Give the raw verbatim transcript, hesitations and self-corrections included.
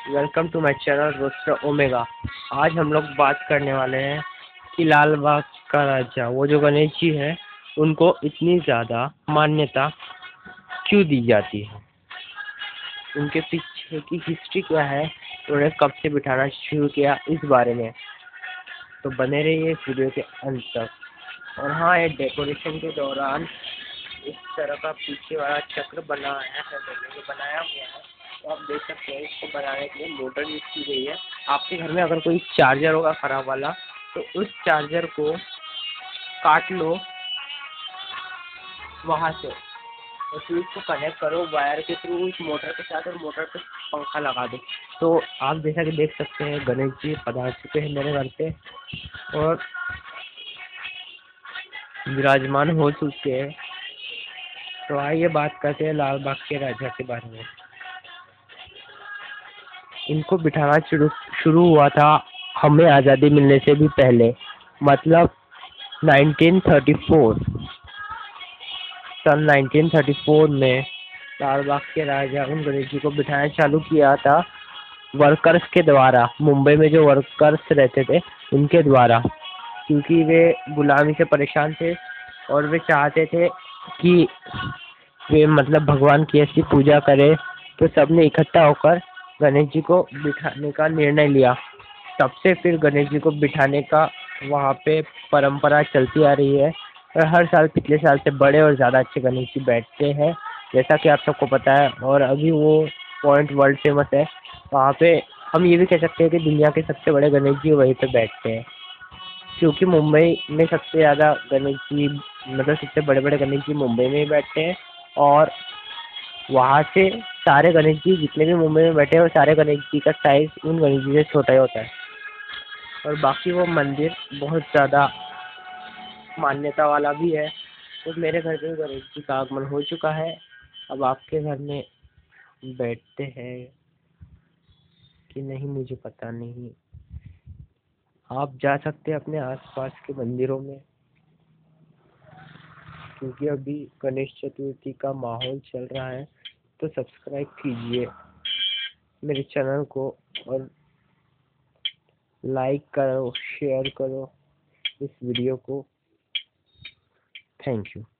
Welcome to my channel Roster Omega. आज हम लोग बात करने वाले हैं कि लाल बाग का राजा वो जो गणेश जी है उनको इतनी ज़्यादा मान्यता क्यों दी जाती है, उनके पीछे की हिस्ट्री क्या है, उन्हें कब से बिठाना शुरू किया, इस बारे में। तो बने रहिए इस वीडियो के अंत तक। और हाँ, ये डेकोरेशन के दौरान इस तरह का पीछे वाला चक्र बनाया है, बनाया हुआ है, तो आप देख सकते हैं। इसको बनाने के लिए मोटर यूज की गई है। आपके घर में अगर कोई चार्जर होगा खराब वाला, तो उस चार्जर को काट लो वहाँ से और फिर उसको कनेक्ट करो वायर के थ्रू उस मोटर के साथ, और मोटर पे पंखा लगा दो। तो आप जैसा कि देख सकते हैं गणेश जी पधार चुके हैं मेरे घर पे और विराजमान हो चुके हैं। तो आइए बात करते हैं लाल बाग के राजा के बारे में। इनको बिठाना शुरू शुरू हुआ था हमें आज़ादी मिलने से भी पहले, मतलब नाइनटीन थर्टी फोर सन नाइनटीन थर्टी फोर में लाल बाग के राजा उन गणेश जी को बिठाना चालू किया था वर्कर्स के द्वारा। मुंबई में जो वर्कर्स रहते थे उनके द्वारा, क्योंकि वे गुलामी से परेशान थे और वे चाहते थे कि वे मतलब भगवान की ऐसी पूजा करें। तो सबने इकट्ठा होकर गणेश जी को बिठाने का निर्णय लिया। तब से फिर गणेश जी को बिठाने का वहाँ पे परंपरा चलती आ रही है और हर साल पिछले साल से बड़े और ज़्यादा अच्छे गणेश जी बैठते हैं, जैसा कि आप सबको पता है। और अभी वो पॉइंट वर्ल्ड फेमस है, वहाँ पे हम ये भी कह सकते हैं कि दुनिया के सबसे बड़े गणेश जी वहीं पे बैठते हैं, क्योंकि मुंबई में सबसे ज़्यादा गणेश जी मतलब सबसे बड़े बड़े गणेश जी मुंबई में ही बैठते हैं। और वहाँ से सारे गणेश जी जितने भी मुंबई में बैठे हैं, वो सारे गणेश जी का साइज उन गणेश जी से छोटा ही होता है। और बाकी वो मंदिर बहुत ज़्यादा मान्यता वाला भी है। तो मेरे घर पे गणेश जी का आगमन हो चुका है। अब आपके घर में बैठते हैं कि नहीं मुझे पता नहीं। आप जा सकते हैं अपने आसपास के मंदिरों में, क्योंकि अभी गणेश चतुर्थी का माहौल चल रहा है। तो सब्सक्राइब कीजिए मेरे चैनल को और लाइक करो, शेयर करो इस वीडियो को। Thank you.